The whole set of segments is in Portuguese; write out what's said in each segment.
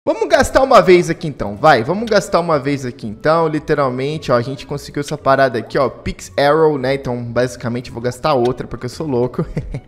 Vamos gastar uma vez aqui então, vai. Vamos gastar uma vez aqui então, literalmente, ó. A gente conseguiu essa parada aqui, ó. Pix Arrow, né? Então, basicamente, vou gastar outra, porque eu sou louco.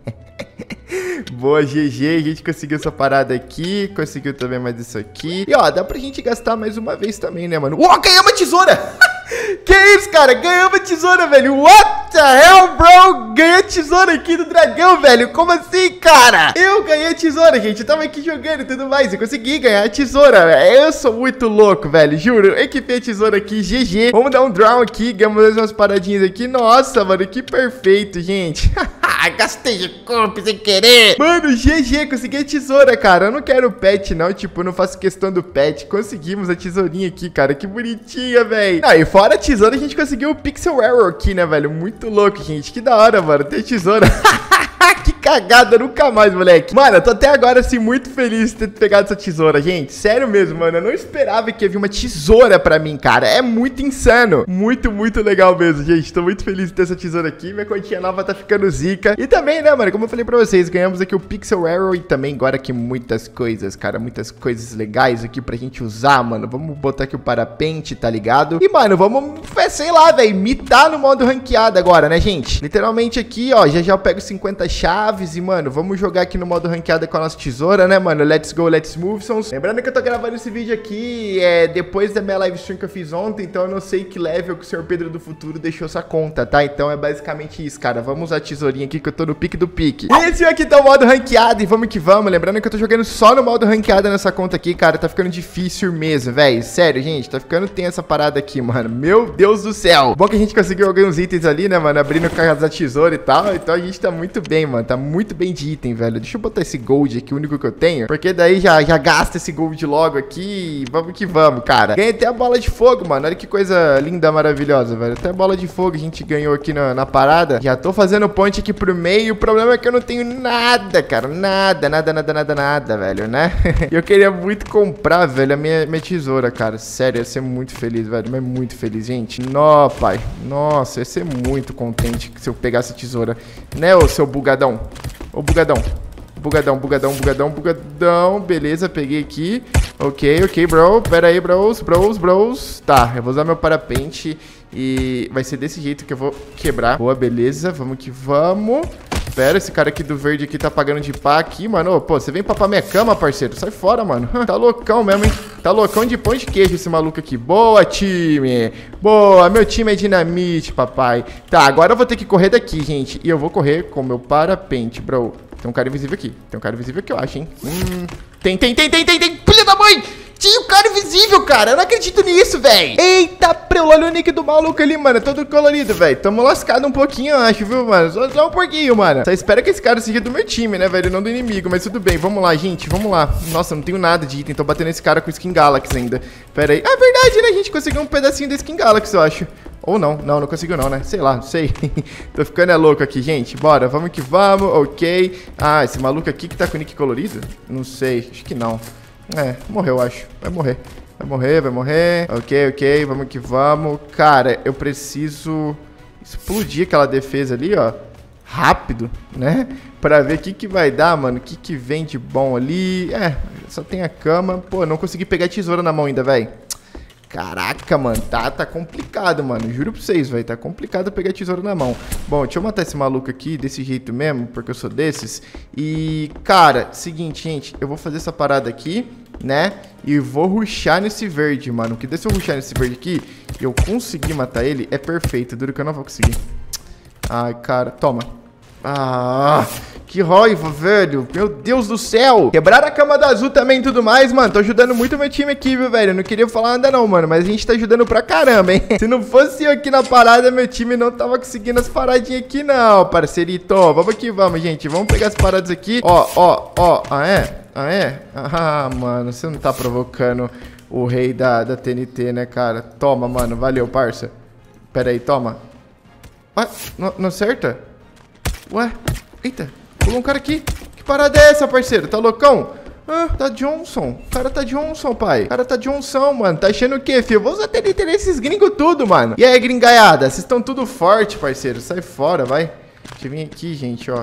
Boa, GG, a gente conseguiu essa parada aqui, conseguiu também mais isso aqui. E ó, dá pra gente gastar mais uma vez também, né, mano? Uou, ganhamos a tesoura! Que isso, cara? Ganhamos a tesoura, velho. What the hell, bro? Ganhei a tesoura aqui do dragão, velho. Como assim, cara? Eu ganhei a tesoura, gente. Eu tava aqui jogando e tudo mais. Eu consegui ganhar a tesoura. Eu sou muito louco, velho. Juro. Eu equipei a tesoura aqui. GG. Vamos dar um draw aqui. Ganhamos umas paradinhas aqui. Nossa, mano. Que perfeito, gente. Gastei de corpo sem querer. Mano, GG. Consegui a tesoura, cara. Eu não quero o pet, não. Tipo, eu não faço questão do pet. Conseguimos a tesourinha aqui, cara. Que bonitinha, velho. Ah, e fora a tesoura, a gente conseguiu o Pixel Arrow aqui, né, velho? Muito louco, gente. Que da hora, mano. Ter tesoura. Que cagada, nunca mais, moleque. Mano, eu tô até agora, assim, muito feliz de ter pegado essa tesoura, gente. Sério mesmo, mano. Eu não esperava que ia vir uma tesoura pra mim, cara. É muito insano. Muito, muito legal mesmo, gente. Tô muito feliz de ter essa tesoura aqui. Minha continha nova tá ficando zica. E também, né, mano, como eu falei pra vocês, ganhamos aqui o Pixel Arrow e também agora aqui muitas coisas, cara. Muitas coisas legais aqui pra gente usar, mano. Vamos botar aqui o parapente, tá ligado? E, mano, vamos, sei lá, velho, mitar no modo ranqueado agora, né, gente? Literalmente aqui, ó, já eu pego 50 chaves e, mano, vamos jogar aqui no modo ranqueada com a nossa tesoura, né, mano? Let's go, let's move, sons. Lembrando que eu tô gravando esse vídeo aqui depois da minha live stream que eu fiz ontem, então eu não sei que level que o Senhor Pedro do Futuro deixou essa conta, tá? Então é basicamente isso, cara. Vamos usar a tesourinha aqui que eu tô no pique do pique. E esse aqui tá o modo ranqueado e vamos que vamos. Lembrando que eu tô jogando só no modo ranqueada nessa conta aqui, cara. Tá ficando difícil mesmo, velho. Sério, gente, tá ficando tensa essa parada aqui, mano. Meu Deus do céu. Bom que a gente conseguiu alguns itens ali, né, mano? Abrindo o carro da tesoura e tal. Então a gente tá muito bem, mano. Tá muito bem de item, velho. Deixa eu botar esse gold aqui, o único que eu tenho. Porque daí já gasta esse gold logo aqui. Vamos que vamos, cara. Ganhei até a bola de fogo, mano. Olha que coisa linda, maravilhosa, velho. Até a bola de fogo a gente ganhou aqui na parada. Já tô fazendo ponte aqui pro meio. O problema é que eu não tenho nada, cara. Nada, velho, né? Eu queria muito comprar, velho, a minha tesoura, cara. Sério, eu ia ser muito feliz, velho. Mas muito feliz, gente. Nó, pai. Nossa, eu ia ser muito contente se eu pegasse a tesoura. Né, ô seu bugadão? Ô bugadão. Bugadão. Beleza, peguei aqui. Ok, bro. Pera aí, bros. Tá, eu vou usar meu parapente e vai ser desse jeito que eu vou quebrar. Boa, beleza. Vamos que vamos. Pera, esse cara aqui do verde aqui tá pagando de pá aqui, mano. Ô, pô, você vem papar minha cama, parceiro. Sai fora, mano. Tá loucão mesmo, hein? Tá loucão de pão de queijo esse maluco aqui. Boa, time. Boa, meu time é dinamite, papai. Tá, agora eu vou ter que correr daqui, gente. E eu vou correr com meu parapente, bro. Tem um cara invisível aqui. Eu acho, hein? Tem. Filha da mãe! Tinha um cara invisível, cara. Eu não acredito nisso, velho. Eita, olha o nick do maluco ali, mano. Todo colorido, velho. Tamo lascado um pouquinho, eu acho, viu, mano? Só um pouquinho, mano. Só espero que esse cara seja do meu time, né, velho? Não do inimigo, mas tudo bem. Vamos lá, gente. Vamos lá. Nossa, não tenho nada de item. Tô batendo esse cara com Skin Galaxy ainda. Pera aí. Ah, é verdade, né? A gente conseguiu um pedacinho da Skin Galaxy, eu acho. Ou não. Não conseguiu não, né? Sei lá, não sei. Tô ficando louco aqui, gente. Bora, vamos que vamos. Ok. Ah, esse maluco aqui que tá com o nick colorido? Não sei. Acho que não. Morreu, acho. Vai morrer. Ok. Vamos que vamos. Cara, eu preciso explodir aquela defesa ali, ó. Rápido, né? Pra ver o que vai dar, mano. O que vem de bom ali. Só tem a cama. Pô, não consegui pegar a tesoura na mão ainda, velho. Caraca, mano, tá complicado, mano. Juro pra vocês, velho, tá complicado pegar a tesoura na mão. Bom, deixa eu matar esse maluco aqui desse jeito mesmo, porque eu sou desses. E, cara, seguinte, gente, eu vou fazer essa parada aqui, né? E vou rushar nesse verde, mano. Que se eu rushar nesse verde aqui e eu conseguir matar ele, é perfeito. Duro que eu não vou conseguir. Ai, cara, toma. Ah, que raiva, velho. Meu Deus do céu. Quebraram a cama da azul também e tudo mais, mano. Tô ajudando muito o meu time aqui, viu, velho. Não queria falar nada não, mano. Mas a gente tá ajudando pra caramba, hein. Se não fosse eu aqui na parada, meu time não tava conseguindo as paradinhas aqui, não, parceirito. Vamos que vamos, gente. Vamos pegar as paradas aqui. Ó. Ah, é? Ah, mano. Você não tá provocando o rei da TNT, né, cara? Toma, mano. Valeu, parça. Pera aí, toma. Ué, não acerta? Ué, eita, pulou um cara aqui. Que parada é essa, parceiro? Tá loucão? Ah, tá Johnson. O cara tá Johnson, pai. O cara tá Johnson, mano. Tá achando o quê, filho? Vou usar TNT nesses gringos tudo, mano. E aí, gringaiada? Vocês estão tudo forte, parceiro. Sai fora, vai. Deixa eu vir aqui, gente, ó.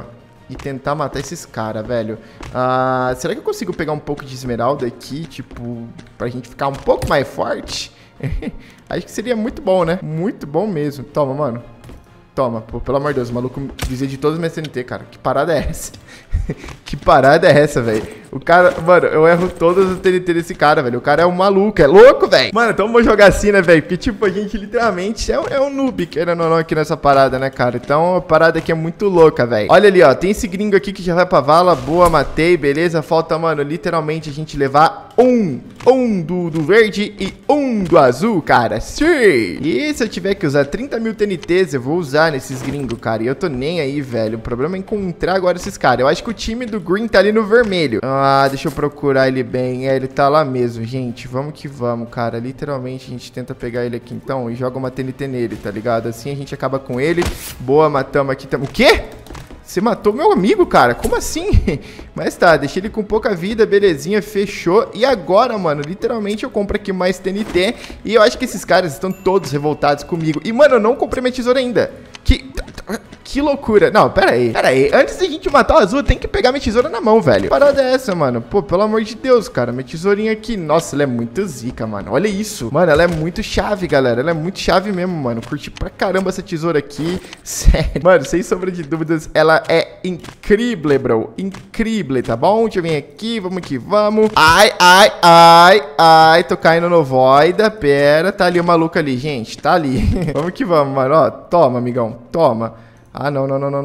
e tentar matar esses caras, velho. Será que eu consigo pegar um pouco de esmeralda aqui, tipo, pra gente ficar um pouco mais forte? Acho que seria muito bom, né? Muito bom mesmo. Toma, mano. Toma, pô, pelo amor de Deus, o maluco dizia de todos os meus TNT, cara. Que parada é essa? Que parada é essa, velho? O cara, mano, eu erro todas as TNT desse cara, velho. O cara é um maluco, é louco, velho. Mano, então vamos jogar assim, né, velho? Porque, tipo, a gente literalmente é um noob, querendo ou não, aqui nessa parada, né, cara? Então, a parada aqui é muito louca, velho. Olha ali, ó, tem esse gringo aqui que já vai pra vala. Boa, matei, beleza. Falta, mano, literalmente a gente levar um do verde e um do azul, cara. Sim! E se eu tiver que usar 30 mil TNTs, eu vou usar nesses gringos, cara. E eu tô nem aí, velho. O problema é encontrar agora esses caras. Eu acho que o time do Green tá ali no vermelho. Deixa eu procurar ele bem. Ele tá lá mesmo, gente. Vamos que vamos, cara. Literalmente, a gente tenta pegar ele aqui, então, e joga uma TNT nele, tá ligado? Assim a gente acaba com ele. Boa, matamos aqui. O quê? Você matou meu amigo, cara? Como assim? Mas tá, deixei ele com pouca vida, belezinha, fechou. E agora, mano, literalmente eu compro aqui mais TNT. E eu acho que esses caras estão todos revoltados comigo. E, mano, eu não comprei minha tesoura ainda. Que loucura. Não, pera aí. Antes da gente matar o azul, tem que pegar minha tesoura na mão, velho. Que parada é essa, mano? Pô, pelo amor de Deus, cara. Minha tesourinha aqui. Nossa, ela é muito zica, mano. Olha isso. Mano, ela é muito chave, galera. Ela é muito chave mesmo, mano. Curti pra caramba essa tesoura aqui. Sério. Mano, sem sombra de dúvidas, ela é incrível, bro. Incrível, tá bom? Deixa eu vir aqui. Vamos que vamos. Ai. Tô caindo no voida. Pera. Tá ali o maluco ali, gente. Tá ali. Vamos que vamos, mano. Ó, toma, amigão. Toma. Não.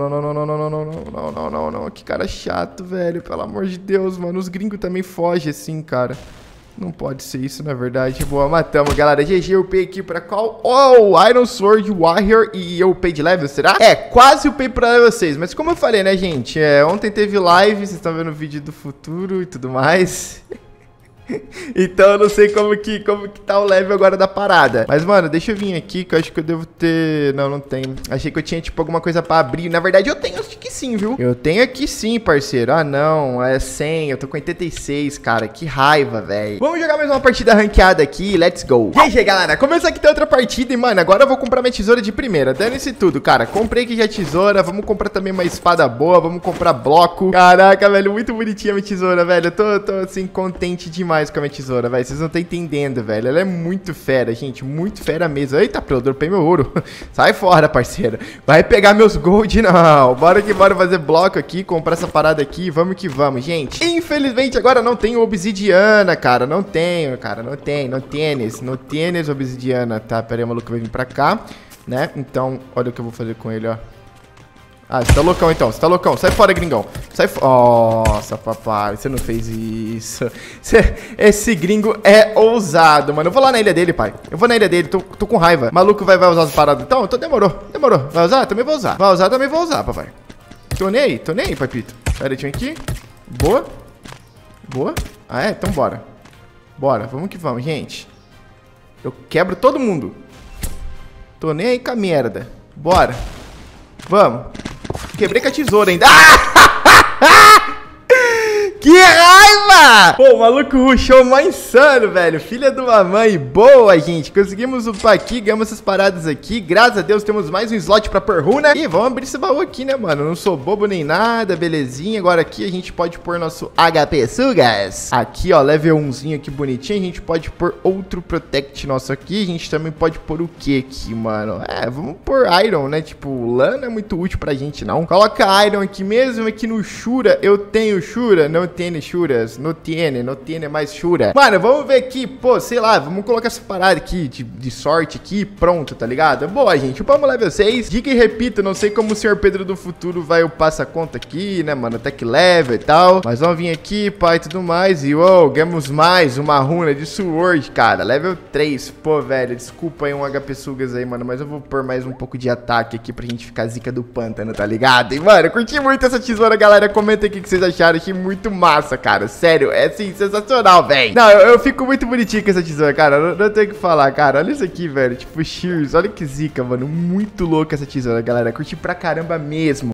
Que cara chato, velho. Pelo amor de Deus, mano. Os gringos também fogem assim, cara. Não pode ser isso, na verdade. Boa, matamos, galera. GG, eu upei aqui pra qual? Iron Sword Warrior. E eu upei de level, será? Quase upei pra level 6. Mas como eu falei, né, gente? Ontem teve live. Vocês estão vendo o vídeo do futuro e tudo mais. Então eu não sei como que tá o level agora da parada. Mas, mano, deixa eu vir aqui que eu acho que eu devo ter... Não tenho. Achei que eu tinha, tipo, alguma coisa pra abrir. Na verdade, eu tenho, acho que sim, viu? Eu tenho aqui sim, parceiro. Não, é 100. Eu tô com 86, cara. Que raiva, velho. Vamos jogar mais uma partida ranqueada aqui. Let's go. E aí, galera, começou aqui outra partida. E, mano, agora eu vou comprar minha tesoura de primeira. Dane-se tudo, cara. Comprei aqui já a tesoura. Vamos comprar também uma espada boa. Vamos comprar bloco. Caraca, velho, muito bonitinha a minha tesoura, velho. Eu tô assim, contente demais com a minha tesoura, velho. Vocês não estão entendendo, velho. Ela é muito fera, gente. Muito fera mesmo. Eita, eu dropei meu ouro. Sai fora, parceiro. Vai pegar meus gold, não. Bora que bora fazer bloco aqui, comprar essa parada aqui. Vamos que vamos, gente. Infelizmente, agora não tenho obsidiana, cara. Não tenho, cara. Não tênis obsidiana. Tá, pera aí, o maluco vai vir pra cá, né? Então, olha o que eu vou fazer com ele, ó. Você tá loucão então, você tá loucão. Sai fora, gringão. Sai fora. Nossa, papai, você não fez isso. Esse gringo é ousado, mano. Eu vou lá na ilha dele, pai. Eu vou na ilha dele, tô com raiva. Maluco vai usar as paradas. Então, demorou. Vai usar? Também vou usar. Vai usar, também vou usar, papai. Tô nem aí, papito. Pera aí, tinha aqui. Boa. Então bora. Vamos que vamos, gente. Eu quebro todo mundo. Tô nem aí com a merda. Bora. Vamos. Quebrei com a tesoura ainda. Que raiva! Pô, o maluco rushou mó insano, velho. Filha de uma mãe. Boa, gente. Conseguimos upar aqui, ganhamos essas paradas aqui. Graças a Deus temos mais um slot pra pôr runa. E vamos abrir esse baú aqui, né, mano? Não sou bobo nem nada, belezinha. Agora aqui a gente pode pôr nosso HP Sugas. Aqui, ó, level 1zinho aqui bonitinho. A gente pode pôr outro Protect nosso aqui. A gente também pode pôr o que aqui, mano? Vamos pôr Iron, né? Tipo, lã não é muito útil pra gente, não. Coloca Iron aqui mesmo. Aqui no Shura, eu tenho Shura. Não tiene Shuras, não tiene mais Shura. Mano, vamos ver aqui, pô, sei lá, vamos colocar essa parada aqui de sorte aqui, pronto, tá ligado? Boa, gente, upamos level 6. Diga e repito, não sei como o senhor Pedro do futuro vai upar essa conta aqui, né, mano, tech level e tal. Mas vamos vir aqui, pai, e tudo mais. E, ganhamos mais uma runa de Sword, cara, level 3. Pô, velho, desculpa aí um HP Sugas aí, mano, mas eu vou pôr mais um pouco de ataque aqui pra gente ficar zica do pântano, tá ligado? E, mano, eu curti muito essa tesoura, galera. Comenta aqui o que vocês acharam, achei muito massa, cara. Sério, é assim, sensacional, velho. Não, eu fico muito bonitinho com essa tesoura, cara. Não tenho o que falar, cara. Olha isso aqui, velho. Tipo, Shears. Olha que zica, mano. Muito louca essa tesoura, galera. Curti pra caramba mesmo.